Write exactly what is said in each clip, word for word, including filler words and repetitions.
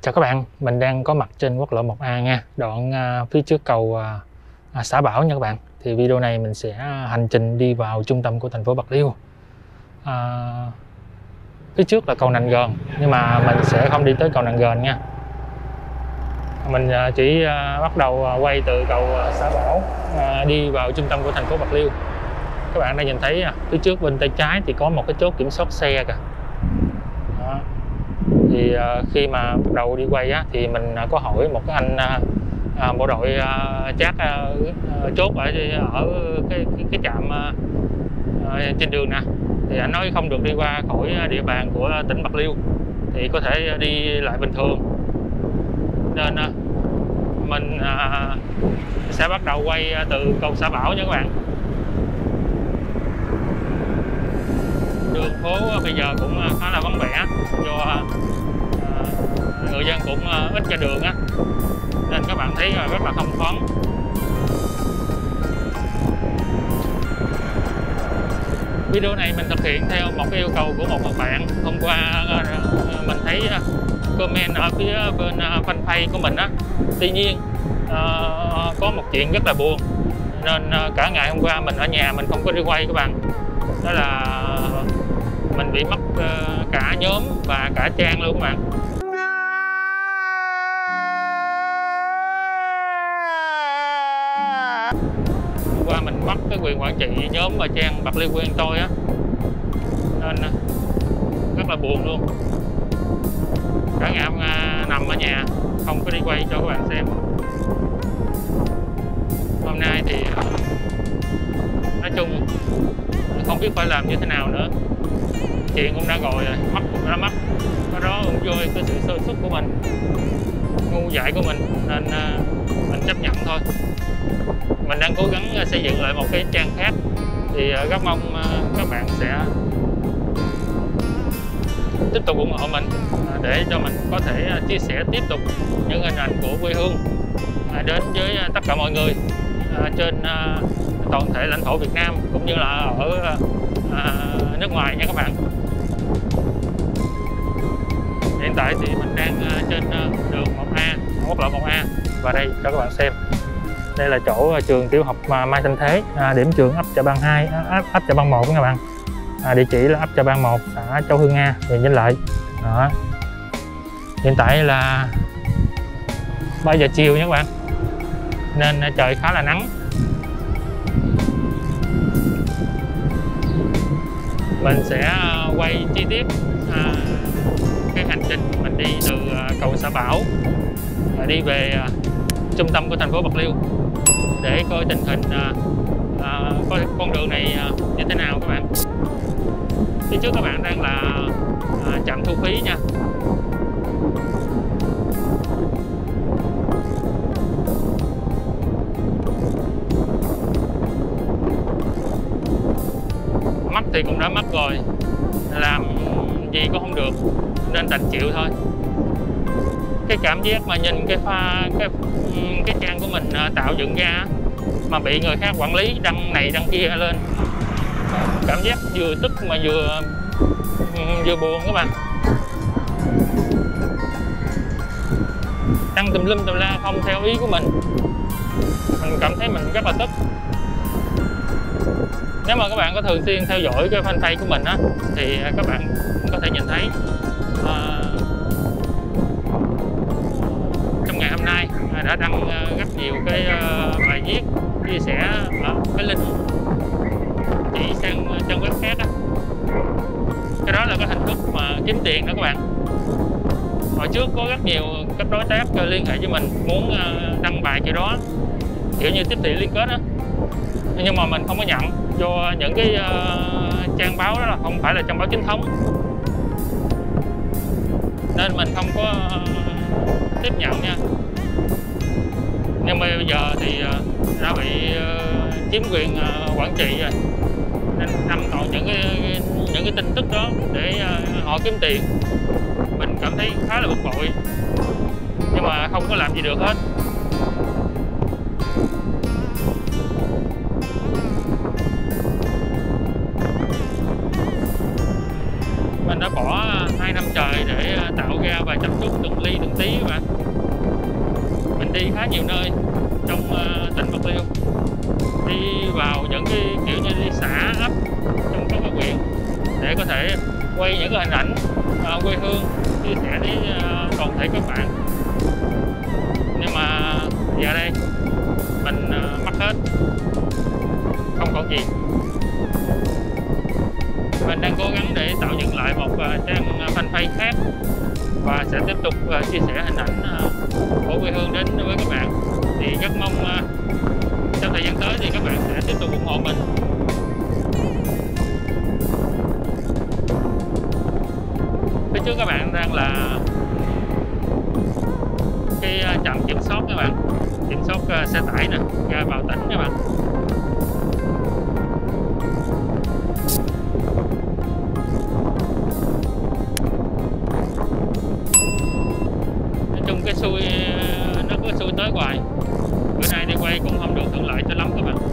Chào các bạn, mình đang có mặt trên quốc lộ một A nha, đoạn uh, phía trước cầu uh, Xã Bảo nha các bạn. Thì video này mình sẽ hành trình đi vào trung tâm của thành phố Bạc Liêu. Uh, phía trước là cầu Nành Gòn, nhưng mà mình sẽ không đi tới cầu Nành Gòn nha. Mình uh, chỉ uh, bắt đầu uh, quay từ cầu uh, Xã Bảo uh, đi vào trung tâm của thành phố Bạc Liêu. Các bạn đã nhìn thấy uh, phía trước bên tay trái thì có một cái chốt kiểm soát xe kìa. Đó. Thì uh, khi mà bắt đầu đi quay á, thì mình uh, có hỏi một cái anh uh, uh, bộ đội uh, chát uh, uh, chốt ở ở cái cái, cái trạm uh, uh, trên đường nè, thì anh nói không được đi qua khỏi địa bàn của tỉnh Bạc Liêu, thì có thể đi lại bình thường. Nên uh, mình uh, sẽ bắt đầu quay từ cầu Xã Bảo nha các bạn. Đường phố bây giờ cũng khá là vắng vẻ do uh, người dân cũng uh, ít ra đường á, nên các bạn thấy rất là thông thoáng. Video này mình thực hiện theo một cái yêu cầu của một bạn. Hôm qua uh, mình thấy uh, comment ở phía bên uh, fanpage của mình á. Tuy nhiên uh, có một chuyện rất là buồn, nên uh, cả ngày hôm qua mình ở nhà mình không có đi quay các bạn. Đó là mình bị mất uh, cả nhóm và cả trang luôn các bạn. Hôm qua mình mất cái quyền quản trị nhóm và trang Bạc Liêu quen tôi á, nên uh, rất là buồn luôn. Cả ngày uh, nằm ở nhà không có đi quay cho các bạn xem. Hôm nay thì uh, nói chung không biết phải làm như thế nào nữa. Chuyện cũng đã gọi rồi, mất cũng đã mất, có đó cũng vô cái sự sơ suất của mình, ngu dại của mình, nên uh, mình chấp nhận thôi. Mình đang cố gắng xây dựng lại một cái trang khác, thì uh, rất mong uh, các bạn sẽ tiếp tục ủng hộ mình, uh, để cho mình có thể uh, chia sẻ tiếp tục những hình ảnh của quê hương uh, đến với uh, tất cả mọi người uh, trên uh, toàn thể lãnh thổ Việt Nam cũng như là ở uh, nước ngoài nha các bạn. Hiện tại thì mình đang trên đường một A, quốc lộ một A, và đây cho các bạn xem. Đây là chỗ trường tiểu học Mai Thanh Thế, à, điểm trường ấp Chợ Bang hai, ấp, ấp Chợ Bang một nha các bạn. À, địa chỉ là ấp Chợ Bang một, xã Châu Hưng Nga, huyện Vĩnh Lợi. Đó. Hiện tại là ba giờ chiều nha các bạn, nên trời khá là nắng. Mình sẽ quay chi tiết à, cái hành trình mình đi từ cầu Xã Bảo đi về trung tâm của thành phố Bạc Liêu, để coi tình hình à, à, coi con đường này như thế nào các bạn. Phía trước các bạn đang là à, trạm thu phí nha. Mất thì cũng đã mất rồi, làm gì cũng không được, nên đành chịu thôi. Cái cảm giác mà nhìn cái pha cái cái trang của mình tạo dựng ra mà bị người khác quản lý đăng này đăng kia lên, cảm giác vừa tức mà vừa vừa buồn các bạn. Đăng tùm lum tùm la không theo ý của mình, mình cảm thấy mình rất là tức. Nếu mà các bạn có thường xuyên theo dõi cái fanpage của mình á, thì các bạn có thể nhìn thấy uh, trong ngày hôm nay đã đăng rất nhiều cái uh, bài viết chia sẻ uh, cái link chỉ sang trang web khác á. Cái đó là cái hình thức mà kiếm tiền đó các bạn. Hồi trước có rất nhiều các đối tác liên hệ với mình muốn uh, đăng bài kiểu đó, kiểu như tiếp thị liên kết á, nhưng mà mình không có nhận, do những cái uh, trang báo đó là không phải là trang báo chính thống, nên mình không có uh, tiếp nhận nha. Nhưng mà bây giờ thì uh, đã bị uh, chiếm quyền uh, quản trị rồi, nên đăng toàn những cái những cái tin tức đó để uh, họ kiếm tiền. Mình cảm thấy khá là bực bội, nhưng mà không có làm gì được hết. Mình đã bỏ hai năm trời để tạo ra vài trăm phút từng ly từng tí đi khá nhiều nơi trong uh, tỉnh Bạc Liêu, đi vào những cái kiểu như đi xã ấp trong các huyện để có thể quay những cái hình ảnh uh, quê hương, chia sẻ với uh, toàn thể các bạn. Nhưng mà giờ đây mình uh, mất hết, không còn gì. Mình đang cố gắng để tạo dựng lại một uh, trang fanpage khác và sẽ tiếp tục uh, chia sẻ hình ảnh uh, của quê hương đến với các bạn. Thì rất mong uh, trong thời gian tới thì các bạn sẽ tiếp tục ủng hộ mình. Phía trước các bạn đang là cái uh, trạm kiểm soát các bạn, kiểm soát uh, xe tải nè, ra vào tỉnh các bạn. Cái xuôi nó cứ xuôi tới hoài, bữa nay đi quay cũng không được thuận lợi cho lắm các bạn.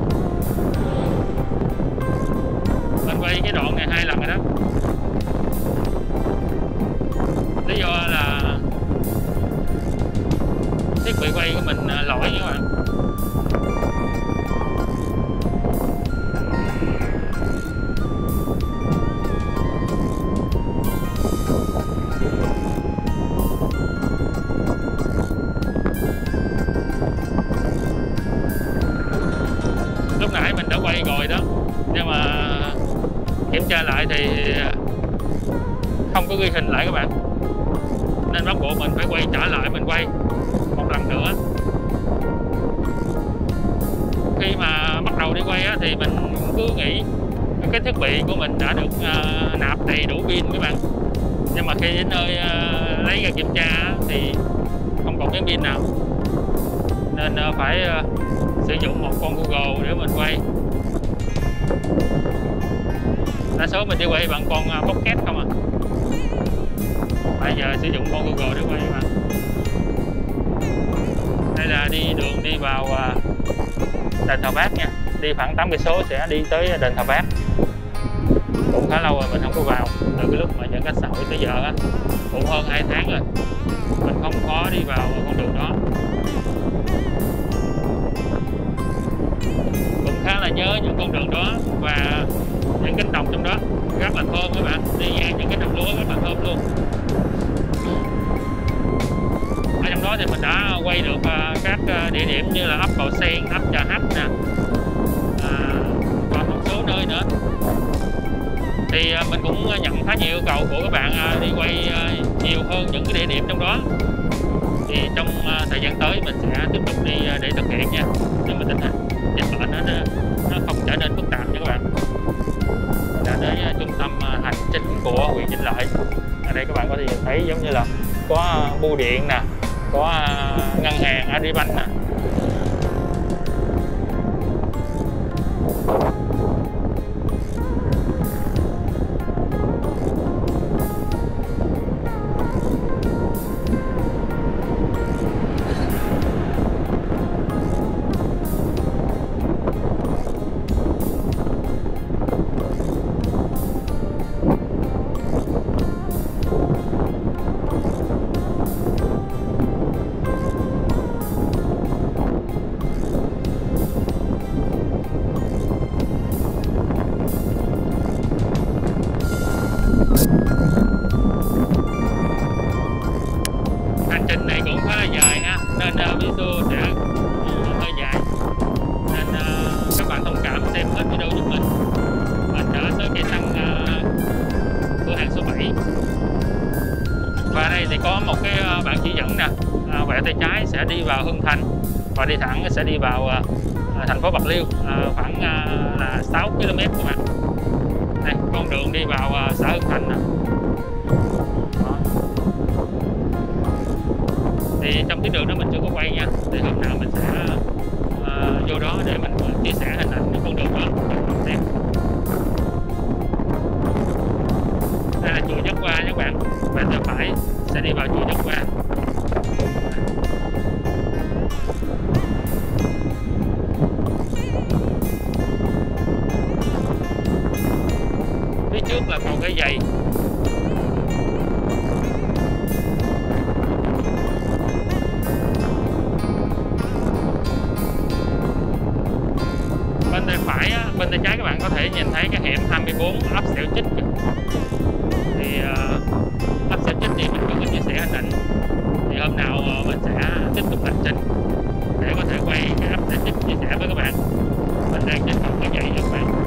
Mình quay cái đoạn này hai lần rồi đó, lý do là thiết bị quay của mình lỗi các bạn. Lúc nãy mình đã quay rồi đó, nhưng mà kiểm tra lại thì không có ghi hình lại các bạn, nên bắt buộc mình phải quay trở lại, mình quay một lần nữa. Khi mà bắt đầu đi quay á, thì mình cứ nghĩ cái thiết bị của mình đã được uh, nạp đầy đủ pin các bạn, nhưng mà khi đến nơi uh, lấy ra kiểm tra á, thì không còn miếng pin nào, nên uh, phải uh, sử dụng một con Google để mình quay. Đa số mình đi quay bằng con uh, Pocket không à, bây giờ sử dụng con Google để quay mà. Đây là đi đường đi vào uh, đền Thờ Bác nha, đi khoảng tám cây số sẽ đi tới đền Thờ Bác. Cũng khá lâu rồi mình không có vào, từ cái lúc mà giãn cách xã hội tới giờ á, cũng hơn hai tháng rồi, mình không có đi vào con đường đó. Cũng khá là nhớ những con đường đó và những cánh đồng trong đó, rất là thơm các bạn, đi ngang những cái đồng lúa rất là thơm luôn. Ở trong đó thì mình đã quay được các địa điểm như là ấp Bào Sen, ấp Trà Hách nè, à, và một số nơi nữa. Thì mình cũng nhận khá nhiều yêu cầu của các bạn đi quay nhiều hơn những cái địa điểm trong đó. Thì trong thời gian tới mình sẽ tiếp tục đi để thực hiện nha, nhưng mà tình hình dịch bệnh nó nó không trở nên phức tạp nha các bạn. Mình đã đến trung tâm hành chính của huyện Vĩnh Lợi. Ở đây các bạn có thể nhìn thấy giống như là có bưu điện nè, có ngân hàng Agribank nè. Hành trình này cũng khá là dài ha, nên uh, video sẽ uh, hơi dài, nên uh, các bạn thông cảm xem hết video giúp mình. Mình đã tới cây xăng uh, cửa hàng số bảy, và đây thì có một cái uh, bảng chỉ dẫn nè, uh, quẹo tay trái sẽ đi vào Hưng Thành, và đi thẳng sẽ đi vào uh, thành phố Bạc Liêu, uh, khoảng uh, là sáu ki lô mét các bạn. Đây, con đường đi vào uh, xã Hưng Thành nè. Thì trong tuyến đường đó mình chưa có quay nha, thì hôm nào mình sẽ uh, vô đó để mình chia sẻ hình ảnh của con đường đó cho các bạn xem. Đây là chùa Nhất Qua các bạn, bên tay phải sẽ đi vào chùa Nhất Qua. Phía trước là cầu Cái Dày. phải á, bên tay trái các bạn có thể nhìn thấy cái hẻm hai mươi bốn ấp Xẻo Chích. Thì uh, ấp Xẻo Chích thì mình cũng có chia sẻ hình ảnh. Thì hôm nào uh, mình sẽ tiếp tục hành trình để có thể quay cái ấp Xẻo Chích chia sẻ với các bạn. Mình đang trên cầu Cái Dậy nha các bạn.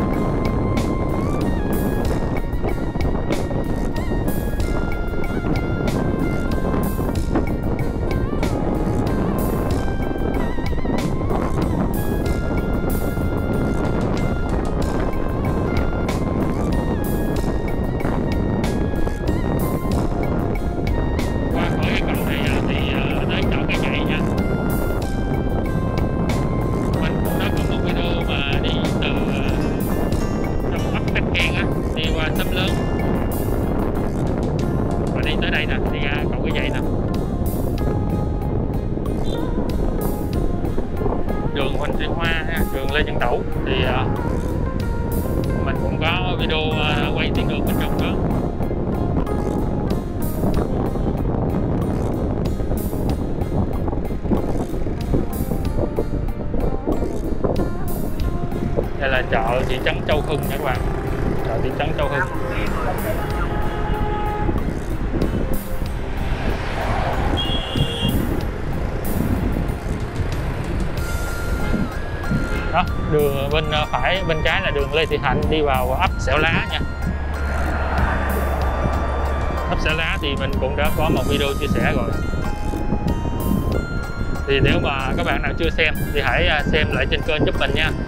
Thì uh, mình cũng có video uh, quay tuyến đường bên trong đó. Đây là chợ thị trấn Châu Hưng nha các bạn. Chợ thị trấn Châu Hưng. Đó, đường bên phải bên trái là đường Lê Thị Hạnh đi vào ấp Xẻo Lá nha. Ấp Xẻo Lá thì mình cũng đã có một video chia sẻ rồi. Thì nếu mà các bạn nào chưa xem thì hãy xem lại trên kênh giúp mình nha.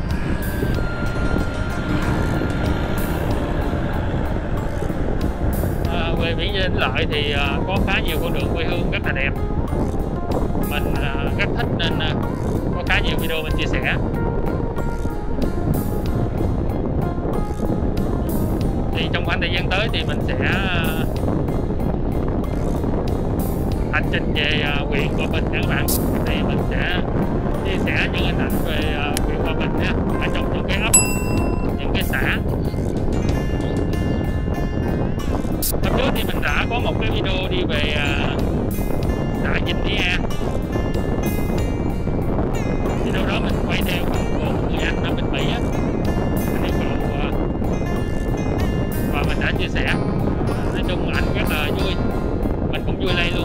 À, về Biển Vinh Lợi thì có khá nhiều con đường quê hương rất là đẹp. Mình rất thích nên có khá nhiều video mình chia sẻ. Thì trong khoảng thời gian tới thì mình sẽ hành trình về huyện Hòa Bình nha các bạn. Thì mình sẽ chia sẻ những hình ảnh về huyện Hòa Bình nha, ở trong những cái ấp, những cái xã. Hôm trước thì mình đã có một cái video đi về xã Vinh Nha. Thì đâu đó mình quay theo của người anh ở bên Mỹ á, anh yêu cầu và mình đã chia sẻ. Nói chung anh rất là vui, mình cũng vui lây luôn.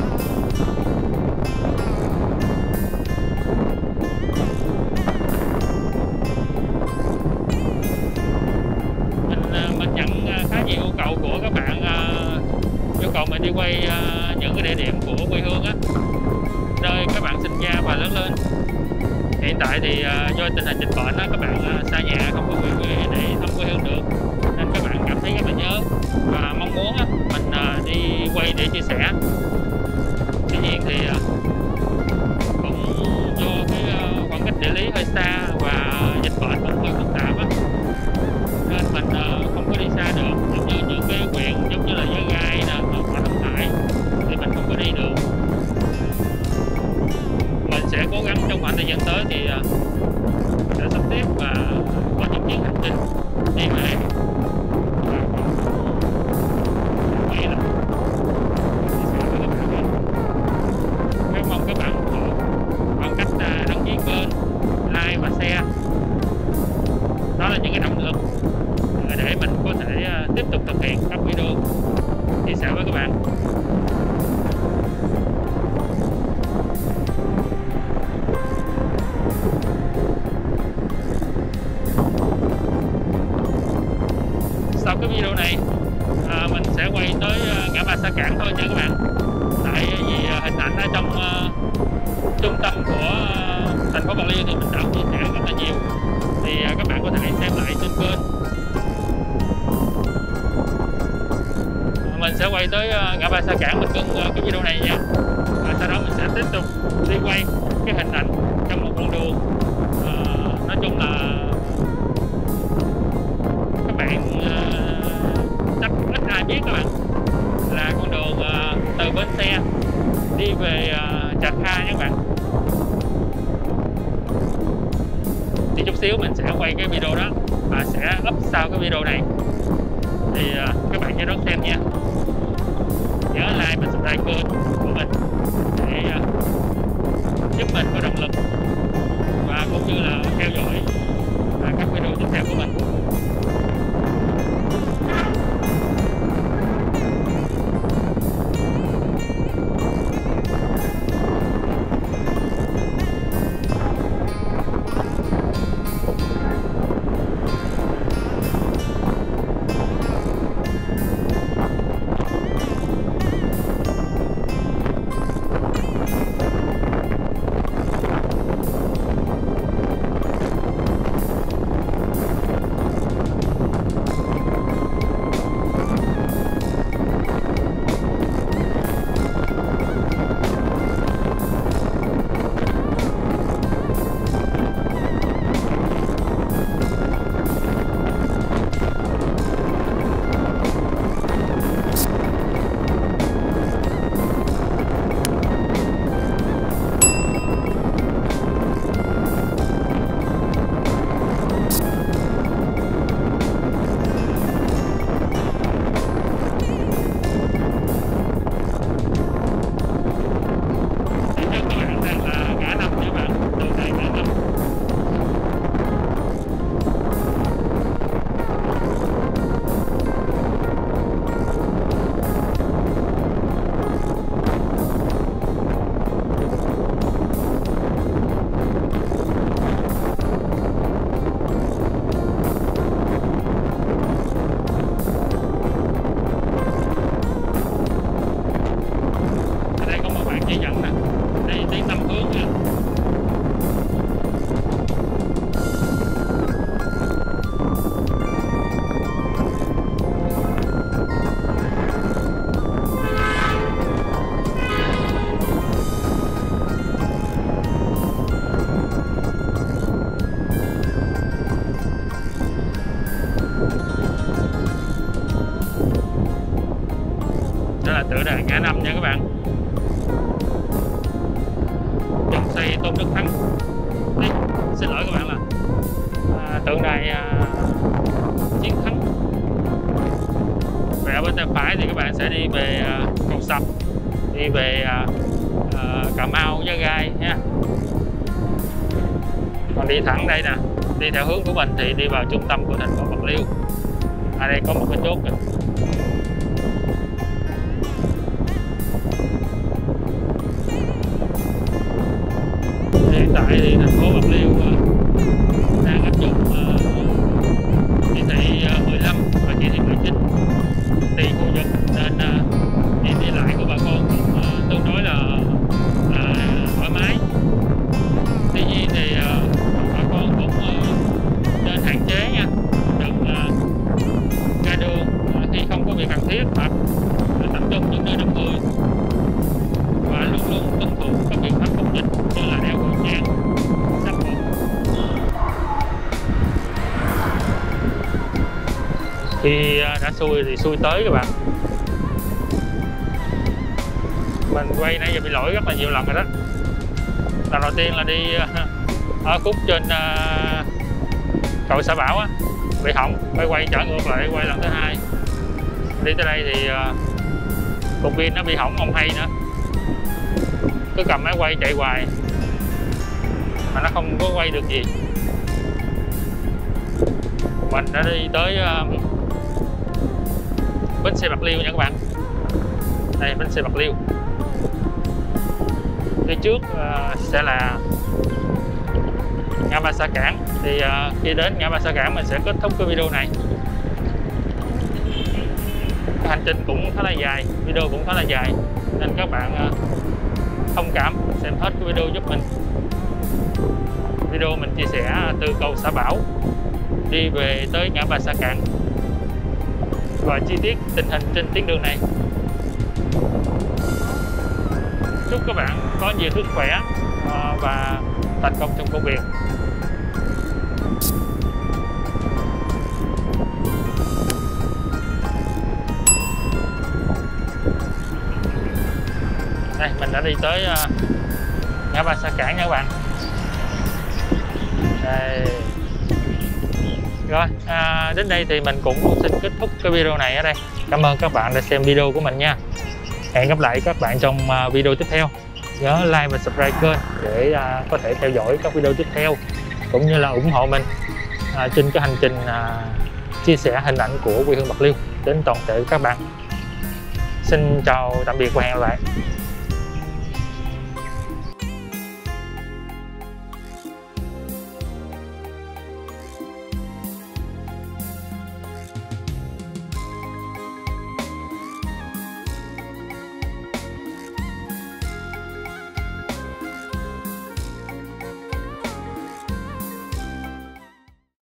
Mình mình nhận khá nhiều yêu cầu của các bạn, yêu cầu mình đi quay những cái địa điểm của quê hương á, nơi các bạn sinh ra và lớn lên. Hiện tại thì do tình hình dịch bệnh á, các bạn xa nhà không có về quê để thăm quê hương được, nên các bạn cảm thấy rất là nhớ và mong muốn á, mình đi quay để chia sẻ. Tuy nhiên thì cũng do cái khoảng cách địa lý hơi xa và dịch bệnh cũng hơi phức tạp á, nên mình không có đi xa được. Giống như những cái huyện giống như là Giá Rai nè, hoặc Đông Hải thì mình không có đi được. Mình sẽ cố gắng trong khoảng thời gian tới thì sẽ sắp xếp và có những chuyến hành trình đi về. Rất mong các bạn ủng hộ bằng cách đăng ký kênh, like và share. Đó là những cái động lực để mình có thể tiếp tục thực hiện các video chia sẻ với các bạn. Sau cái video này à, mình sẽ quay tới ngã ba Sa Cảng thôi nha các bạn. Tại vì hình ảnh ở trong uh, trung tâm của uh, thành phố Bạc Liêu thì mình đã chia sẻ rất là nhiều. Thì uh, các bạn có thể xem lại trên kênh. Mình sẽ quay tới uh, ngã ba Sa Cảng, mình ngưng uh, cái video này nha. Và sau đó mình sẽ tiếp tục đi quay cái hình ảnh trong một con đường. Uh, nói chung là các bạn uh, chắc ít ai biết các bạn, là con đường uh, từ bến xe đi về uh, Trà Kha nha các bạn. Thì chút xíu mình sẽ quay cái video đó và sẽ up sau cái video này. Thì uh, các bạn nhớ đón xem nha. Nhớ like và subscribe kênh của mình để uh, giúp mình có động lực và cũng như là theo dõi các video tiếp theo của mình. Tựa đề ngã năm nha các bạn. Dòng xây Tôn Đức Thắng. Đấy, xin lỗi các bạn là à, tượng đài à, Chiến Thắng. Về ở bên tay phải thì các bạn sẽ đi về à, Cầu Sập, đi về à, à, Cà Mau, Giá Gai nha. Còn đi thẳng đây nè, đi theo hướng của mình thì đi vào trung tâm của thành phố Bạc Liêu. Ở đây có một cái chốt kìa. Hiện tại thì thành phố Bạc Liêu đang áp dụng chỉ thị mười lăm và chỉ thị mười chín tùy khu vực, nên đi đi lại của bà con cũng tương đối là, là thoải mái. Tuy nhiên thì bà con cũng nên hạn chế nha, đừng ra đường khi không có việc cần thiết hoặc tập trung những nơi đông người, và luôn luôn tuân thủ các biện pháp phòng dịch như là đeo khẩu trang, sát khuẩn. Khi đã xui thì xui tới các bạn. Mình quay nãy giờ bị lỗi rất là nhiều lần rồi đó. Lần đầu tiên là đi ở khúc trên uh, cầu Xã Bảo á, bị hỏng, phải quay trở ngược lại quay lần thứ hai. Đi tới đây thì uh, cục pin nó bị hỏng không hay nữa, cứ cầm máy quay chạy hoài mà nó không có quay được gì. Mình đã đi tới uh, bến xe Bạc Liêu nha các bạn. Đây bến xe Bạc Liêu. Phía trước uh, sẽ là ngã ba Sa Cảng. Thì uh, khi đến ngã ba Sa Cảng mình sẽ kết thúc cái video này. Cái hành trình cũng khá là dài, video cũng khá là dài, nên các bạn uh, thông cảm xem hết cái video giúp mình. Video mình chia sẻ từ cầu Xã Bảo đi về tới ngã ba Sa Cảng và chi tiết tình hình trên tuyến đường này. Chúc các bạn có nhiều sức khỏe và thành công trong công việc. Đây mình đã đi tới ngã ba Sa Cảng nha các bạn. Đây. Rồi à, đến đây thì mình cũng xin kết thúc cái video này ở đây. Cảm ơn các bạn đã xem video của mình nha. Hẹn gặp lại các bạn trong video tiếp theo. Nhớ like và subscribe kênh để uh, có thể theo dõi các video tiếp theo cũng như là ủng hộ mình à, trên cái hành trình à, chia sẻ hình ảnh của quê hương Bạc Liêu đến toàn thể các bạn. Xin chào tạm biệt và hẹn gặp lại.